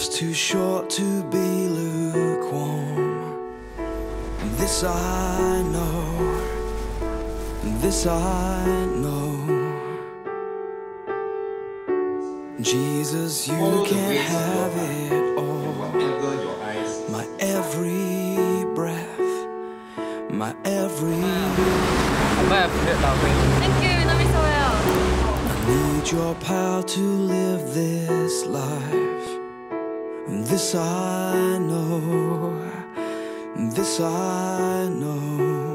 Life's too short to be lukewarm. This I know, this I know. Jesus, you can have it all. My every breath, my every Thank you, 너무 좋아요. I need your power to live this life. This I know, this I know.